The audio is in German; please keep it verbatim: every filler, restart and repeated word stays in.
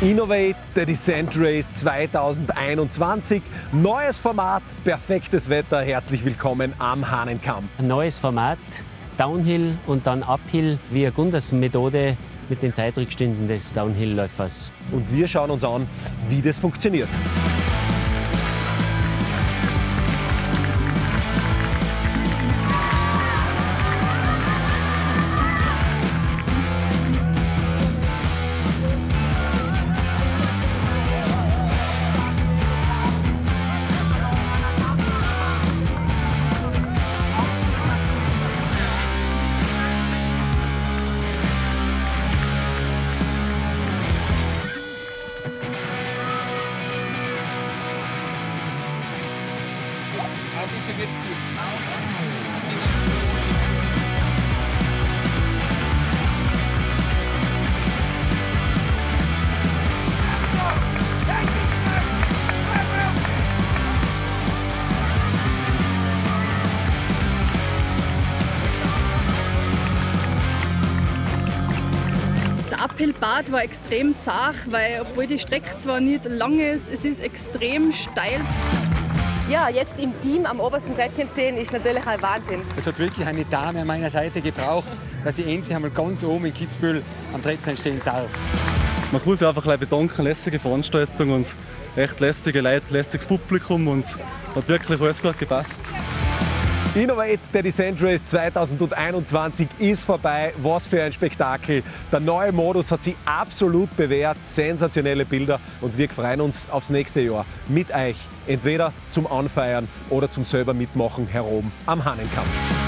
Innovate the Descent Race zweitausendeinundzwanzig. Neues Format, perfektes Wetter. Herzlich willkommen am Hahnenkamm. Ein neues Format, Downhill und dann Uphill, wie eine Gundas-Methode mit den Zeitrückständen des Downhill-Läufers. Und wir schauen uns an, wie das funktioniert. Der Uphill-Part war extrem zart, weil obwohl die Strecke zwar nicht lang ist, es ist extrem steil. Ja, jetzt im Team am obersten Treppchen stehen ist natürlich ein Wahnsinn. Es hat wirklich eine Dame an meiner Seite gebraucht, dass ich endlich einmal ganz oben in Kitzbühel am Treppchen stehen darf. Man kann sich einfach bedanken, lässige Veranstaltung und echt lässige Leute, lässiges Publikum und es hat wirklich alles gut gepasst. Innovate the Descent Race zweitausendeinundzwanzig ist vorbei. Was für ein Spektakel. Der neue Modus hat sich absolut bewährt. Sensationelle Bilder und wir freuen uns aufs nächste Jahr mit euch. Entweder zum Anfeiern oder zum selber mitmachen herum am Hahnenkamm.